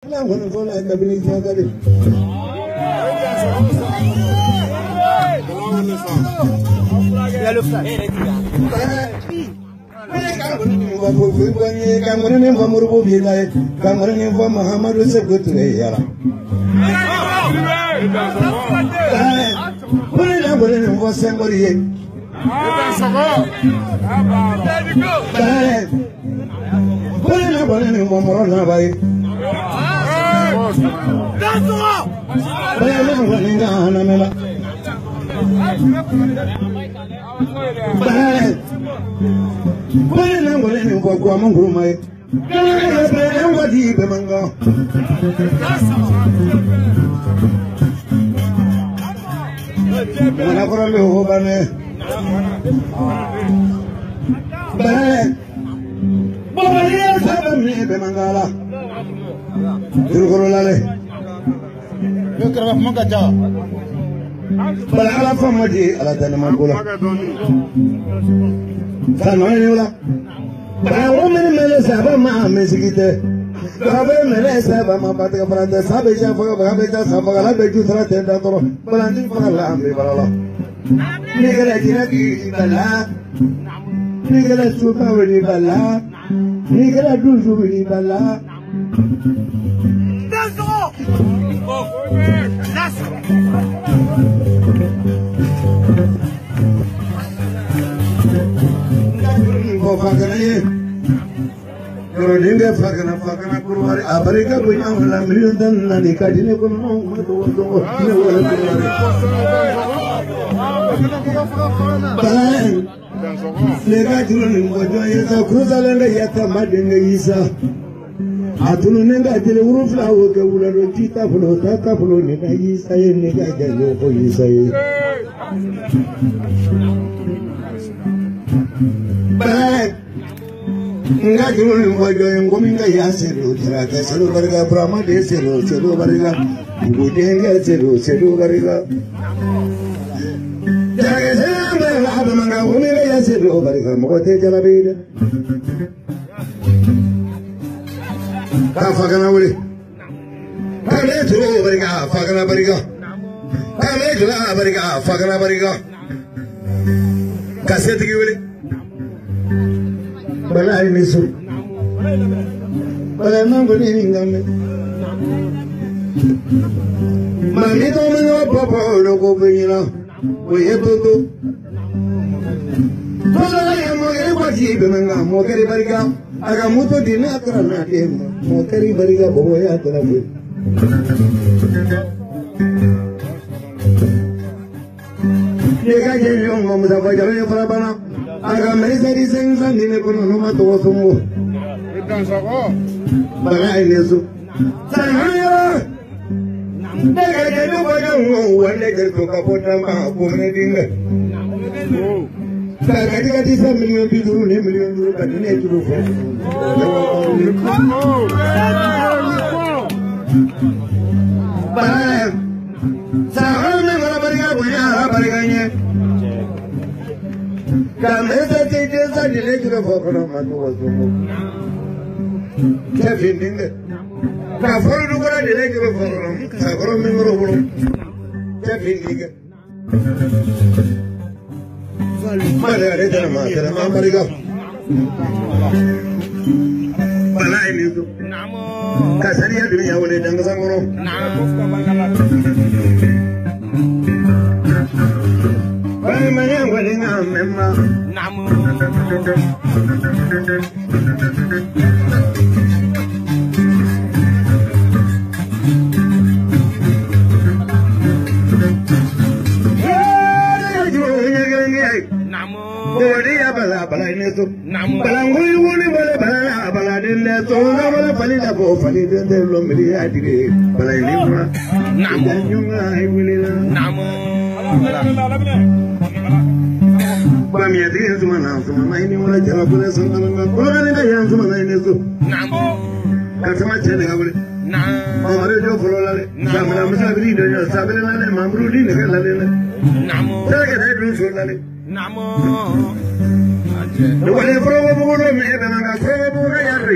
La buena fue la estabilidad de la lufta. Cameroon for Murubi, Cameroon for Muhammad is a good way. Put for somebody.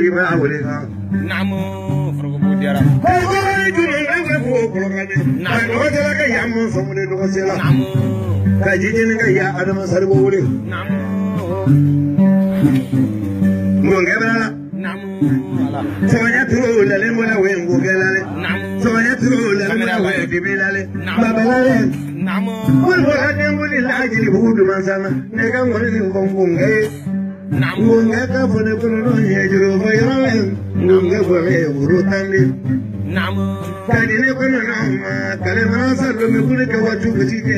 wuli ba wuli ka namu farko bodiara ko ju ne ko ko ga ne na ko jala ka ya mun so mun do ko sela namu ka jijin ka ya adama sarbo wuli namu mo ngebala namu ala sonya turu la le mo la we ngo gelale namu sonya turu la le mo la we dibilale babalale namu wul bo hade nguli la jili hudu masana ne ga ngoli ngongunge namu ngaka fone kono no yejuro bayran nganga fone urutandi namu kadi ne kono na kale manasa do me kule ka watu kutike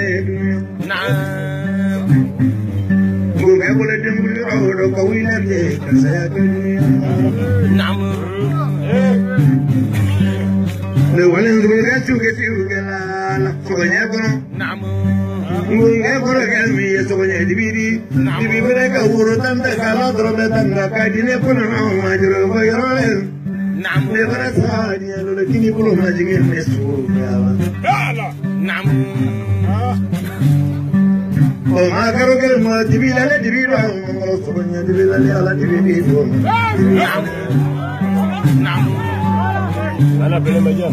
namu nganga bole dembuli ro ko wina te kasaya dunia namu ne wale ngure ka chuketi ugela la sonya kono namu nganga kono ka mi sonya dibidi dibidi ka urutanda kala drobe tanga kadi ne kono na majuro bayran namu ne bara sani alo lakini kulo majige mesu namu o magaro ke ma dibila dibila ngoro sonya dibila ala dibidi do namu namu ala bele maja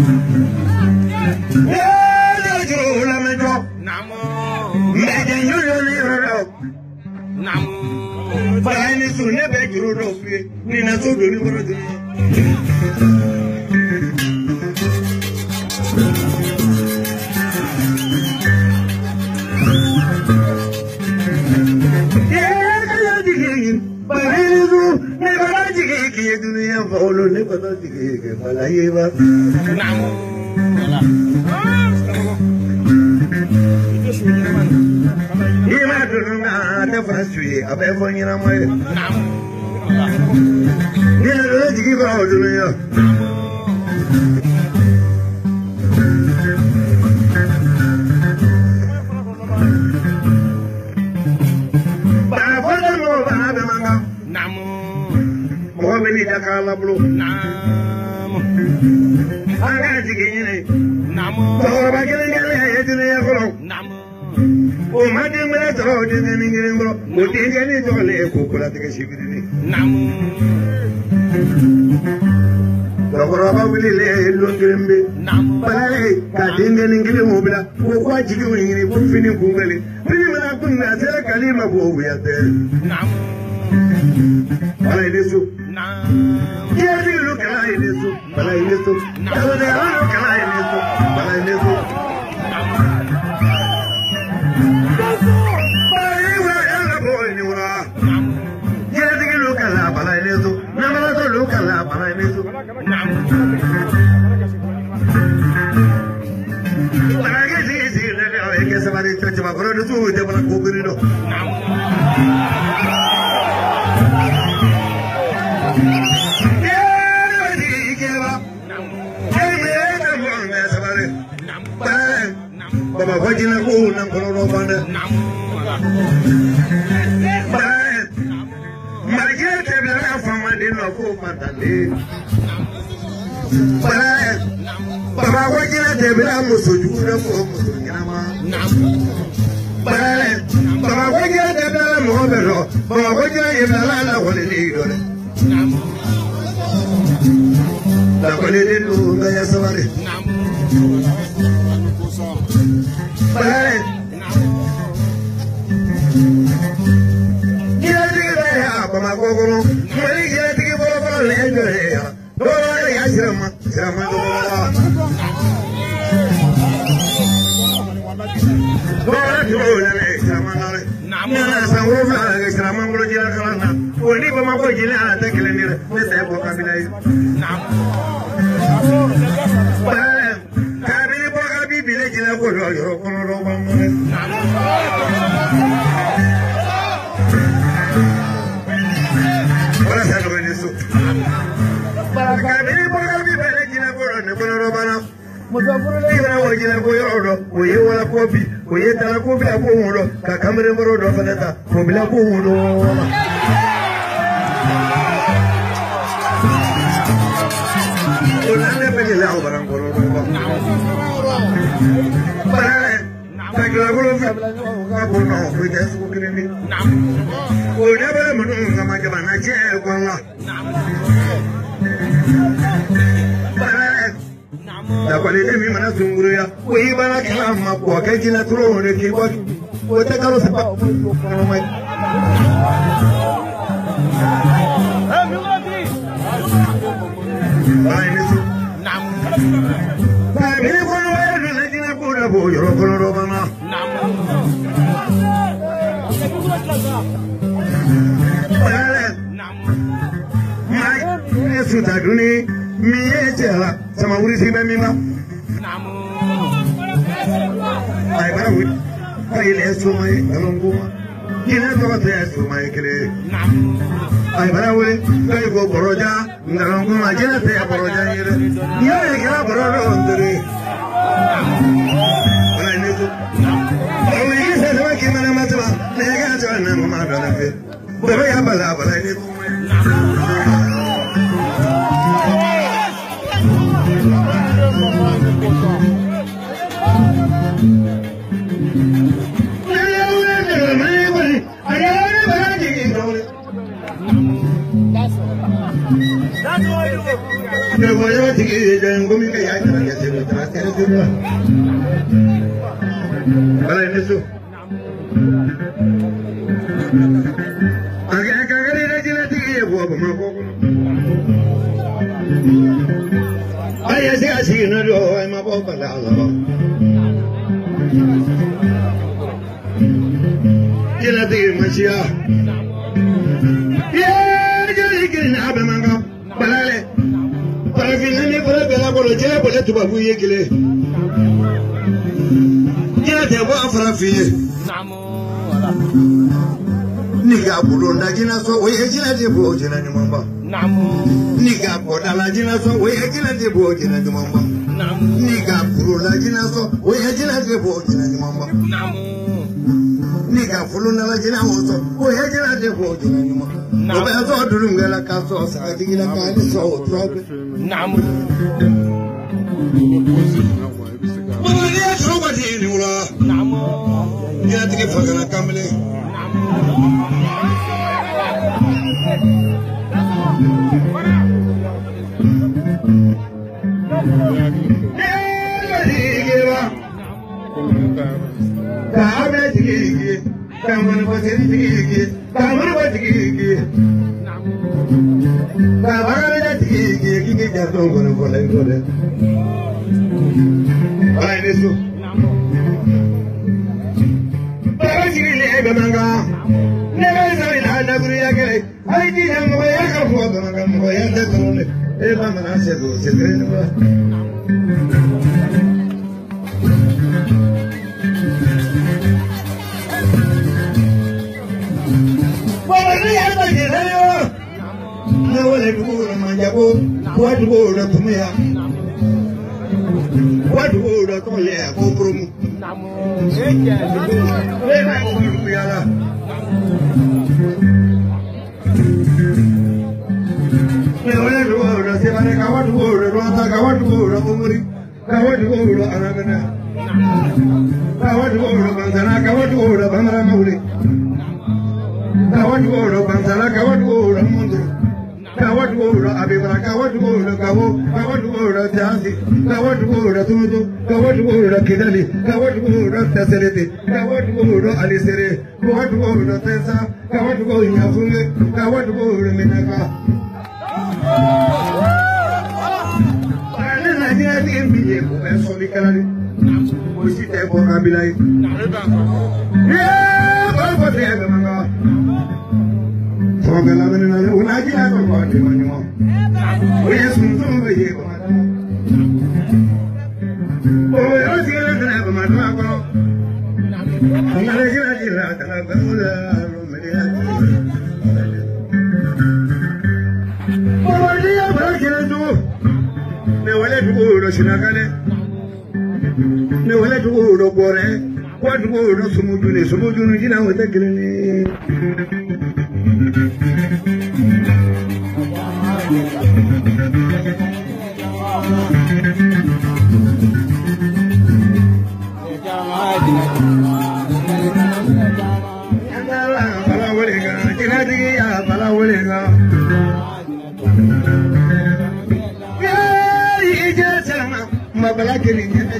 ya juro la mejo namu me de yoro ni ro namu bara ni su ne be juro do fi ni na so do ni boro do dunia faulo ne ko do dige ke malaye ba namu ala ima dunga ta fasui abe fonyina moy namu ala ne do dige ba dunia ba fona mo ba be manga namu mo be ni dakala blu namu aga dige ni namu to ba gele gele e dunia ko namu o ma de mele to de ni ngire ngro mo de ni to le ko kula dige sibiri ni namu Goroba wili le longirembe namu balale ka dinga ngire mo bila ko kwa jigi wini ko fini kungale fini mana kunna sele kalima bo wiya te namu bala ilesu namu ya di lu kala ilesu bala ilesu kala de lu kala ilesu bala ilesu bala iwa ala bo ni wala ya di lu kala bala ilesu na mala to lu kala bala ilesu namu Para que sí, que se va a decir, se va a poner su y te van a cubrir. Baba wajina ko nan ko no bana. Marje te bla na fama de no ko patale. Baba wajina te bla musoju na ko musojina ma. Baba wajina te bla mo be ro. Baba wajina e bla la ko le ni do. La ko le lu ga ya saware. Udah bermenung sama jabana cek Allah. Dapat ini memang sungguh ya. Wih bala kelama kuah kecil turun di kibot. Kita kalau sebab ramai. Ini tu. Ini pun orang lagi nak pura pura orang orang mana. Ini sudah dunia. Miye jela sama uri si be mima ay bara wi ay le sumay alonguma kina to te sumay kre ay bara wi ay go boroja ngalonguma kina te boroja yire yo e kira borojo ondre ay ne to ay ni se ma ki mana matwa ne ga to na ma do na fe baba ya bala bala ne ko Niga bulonda jina so we jina de bo jina ni mamba niga bodala jina so we jina de bo jina ni mamba niga bulonda jina so we jina de bo jina ni mamba niga fuluna jina so we jina de bo jina ni mamba oba so durungala ka so sa digila ka ni so trobe Mama ni so ba di ni wala ya tike fagana kamle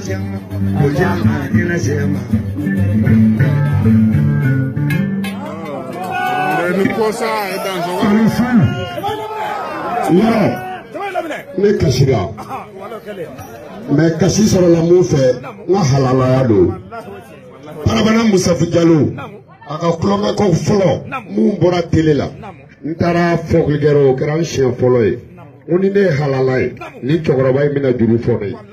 jama o jama ina jama ni kosa dan so ne kasira mais kasi sɔrɔ la mun fɛ n ka halalaya don parabana musafu jalo a ka kulonkɛko fɔlɔ mun bɔra tele la n taara fɔklikɛra o kɛra n siɲɛ fɔlɔ ye ko ni ne ye halala ye ni cɛkɔrɔba in bɛna juru fɔ ne ye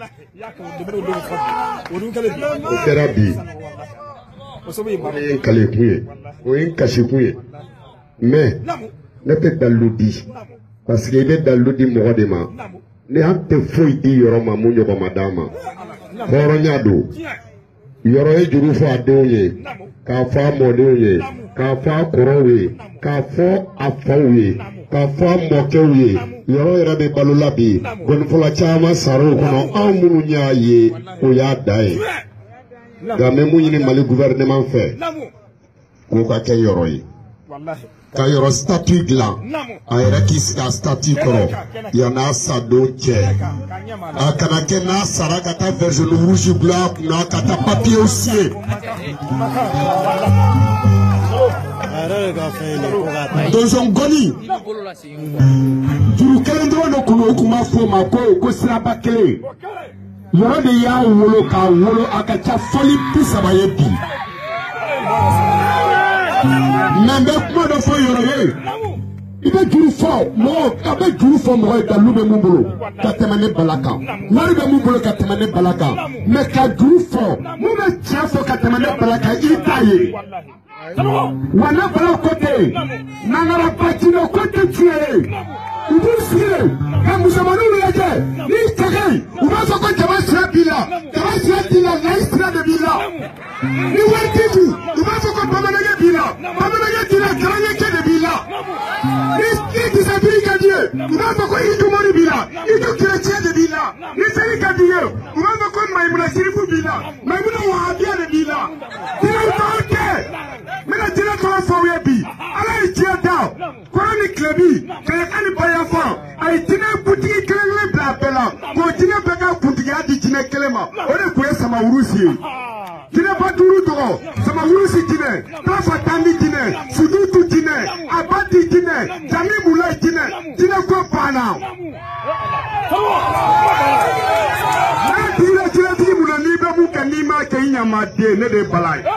o kɛra bi o ye n kale kun ye o ye n kasi kun ye mais ne tɛ dalilu di parce que i bɛ dalilu di mɔgɔ de ma ne an tɛ foyi di yɔrɔ ma mun ɲɔgɔn ma d'a ma hɔrɔnya don yɔrɔ ye juru fɔ a denw ye k'a fɔ a mɔdenw ye k'a fɔ a kɔrɔw ye k'a fɔ a faw ye k'a fɔ a mɔkɛw ye yɔrɔ yɛrɛ bɛ balola bi gɔnifɔla caman sar'o kɔnɔ anw minnu y'a ye o y'a da ye nka n bɛ mun ɲini Mali gouvernement fɛ k'o ka kɛ yɔrɔ ye ka yɔrɔ statut dilan a yɛrɛ k'i sigi a statut kɔrɔ yan'a sadon cɛ a kana kɛ n'a sara ka taa version rouge bila a kunna ka taa papier signer donson gɔni juru kelen dɔrɔn de kun o kun b'a fɔ o ma ko siraba kelen yɔrɔ de y'a wolo k'a wolo a ka ca fɔli 30 ye bi mais n bɛ kuma dɔ fɔ yɔrɔ ye i bɛ juru fɔ mɔgɔ a bɛ juru fɔ mɔgɔ ye dalilu bɛ mun bolo ka tɛmɛ ne bala kan wari bɛ mun bolo ka tɛmɛ ne bala kan mais ka juru fɔ mun bɛ tiɲɛ fɔ ka tɛmɛ ne bala kan i t'a ye wa ne bala ko tɛ nangara batinɛ ko tɛ tiɲɛ ye u b'u sigi de ka musomaninw lajɛ n'i tɛgɛ u b'a fɔ ko jama sira b'i la jama sira t'i la layi sira de b'i la ni wari t'i kun u b'a fɔ ko bamanankɛ b'i la bamanan t'i la garankɛ de b'i la ni disabili ka di ye u b'a fɔ ko idu mɔri b'i la idu kerecɛn de b'i la ni seli ka di ye u b'a fɔ ko mayimuna sirifu b'i la mayimuna wahabiya de b'i la dinɛw tɔgɔ tɛ n bɛna dinɛ tɔgɔ fɔ aw ye bi ala ye diɲɛ da kɔrɔ ni tilebi kɛlɛkan ni bayanfan a ye jinɛ butigi kelen bila a bɛɛ la k'o jinɛ bɛɛ ka kuntigiya di jinɛ kelen ma o de tun ye samawurusi ye jinɛ ba duuru tɔgɔ samawurusi jinɛ tafa tandi jinɛ sudutu jinɛ abati jinɛ jami mula jinɛ jinɛ ko banna n'a dira jinɛtigi mun na n'i bɛ mun kɛ n'i m'a kɛ i ɲamaden ne de ye bala ye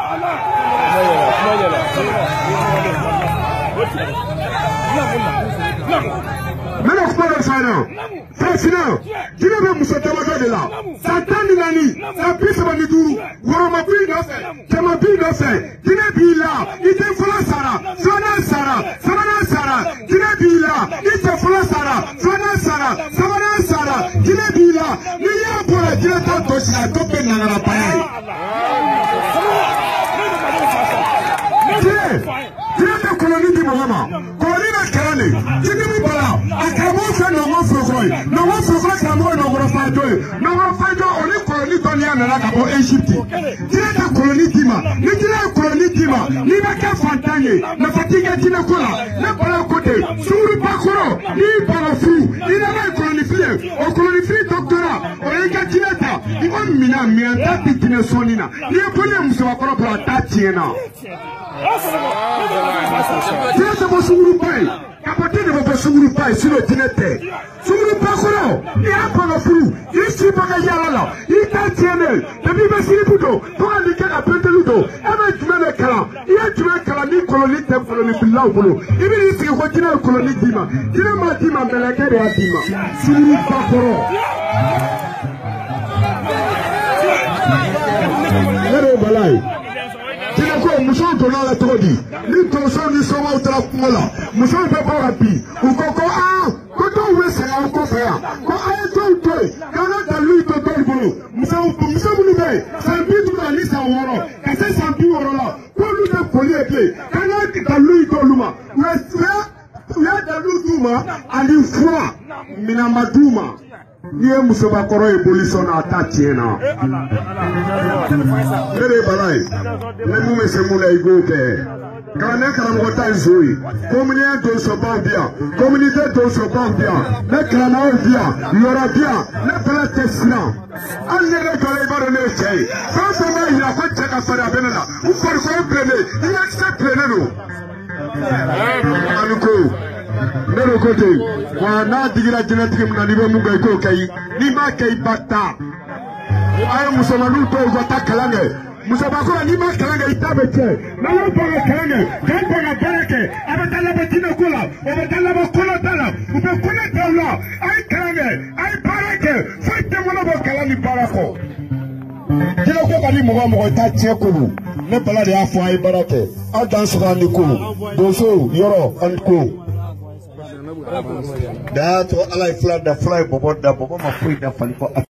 Mena kuma dɔ fɔ an na Falasina jinɛ bɛ muso damadɔ de la san 14 san 35 wɔrɔmabili nɔfɛ cɛmabili nɔfɛ jinɛ b'i la i tɛ fɔlɔ sara filanan sara sabanan sara jinɛ b'i la i tɛ fɔlɔ sara filanan sara sabanan sara jinɛ b'i la n'i y'a bɔra jinɛ t'a tɔ sigi a tɔ bɛ nangarabaya ye jinɛ tɛ koloni di mɔgɔ ma koloni bɛ kalan de jinɛ bɛ bala a karamɔgɔ fɛ nɔgɔ forokɔrɔ ye nɔgɔ forokɔrɔ karamɔgɔ ye nɔgɔ fajɔ ye nɔgɔ fajɔ o ni koloni dɔnniya nana ka bɔ Egypte jinɛ tɛ koloni d'i ma ni jinɛ ye koloni d'i ma n'i bɛ kɛ fantan ye nafa t'i kɛ jinɛ ko la ne bala ko ten sunguruba kɔrɔ n'i bana furu i nana ye koloni fili ye o koloni fili dɔ tora o ye i ka jinɛ ta i ko minɛn ta ti jinɛ sɔnni na n'i ye boli ye musobakɔrɔ bolo a ta tiɲɛna jinɛ tɛ bɔ sunguruba ye kapɔte de bɛ bɔ sunguruba ye sinɔ jinɛ tɛ sunguruba kɔrɔ i y'a bana furu i si bɛ ka yaala la i ta tiɲɛnen depuis i bɛ siribu don fo ka n'i kɛ ka penteli don e bɛ jumɛn de kalan i ye jumɛn kalan ni koloni tɛ koloni bililaw bolo i bɛ n'i sigi ko jinɛ ye koloni d'i ma jinɛ m'a d'i ma mɛlɛkɛ de y'a d'i ma sunguruba kɔrɔ ne de ye bala ye jinɛ ko musow donna la cogo di ni tonso ni sɔnmaw taara kungo la musow bɛ bɔ ka bin u ko ko ko dɔw bɛ sɛgɛn aw kɔfɛ yan ko a ye dɔw to yen k'an ka dalilu to dɔw bolo muso minnu bɛ yen san 50 ani san 6 ka se san 60 la k'olu tɛ foli ye bilen k'an ka dalilu to olu ma u ye dalilu d'u ma ani fura minɛn ma d'u ma. N'i ye musobakɔrɔ ye boli sɔnna a ta tiɲɛna ne de ye bala ye ne mun bɛ se mun la i k'o kɛ Kalane karamɔgɔ ta ye zo ye communauté donsobaw bi yan communauté donsobaw bi yan ne kalanaw bi yan yɔrɔ bi yan ne fana tɛ siran hali ne yɛrɛ jɔlen i b'a dɔn ne ye cɛ ye fɛn fɛn b'a yira ko cɛ ka farin a bɛ ne la n farikolo bilennen i ye kisɛ bilennen don ani ko ne do ko ten wa n'a digira jinɛtigi min na n'i bɛ mun kɛ i k'o kɛ n'i m'a kɛ i ba ta a ye musomaninw to u ka taa kalan kɛ. Musabakura ni ma kalan kɛ i ta bɛ tiɲɛ n'aw y'aw ban ka kalan kɛ k'aw ban ka baara kɛ a bɛ taa laban jinɛko la o bɛ taa laban kɔnɔta la u bɛ kɔnɔ ta o la a ye kalan kɛ a ye baara kɛ foyi tɛ mana bɔ kalan ni baara kɔ jinɛko ka di mɔgɔ o mɔgɔ i t'a tiɲɛ ko don ne Bala de y'a fɔ a ye baara kɛ aw dan sɔrɔ ani ko donso yɔrɔ ani ko. daa to ala ye fila da bɔbɔ ma foyi da fali kɔ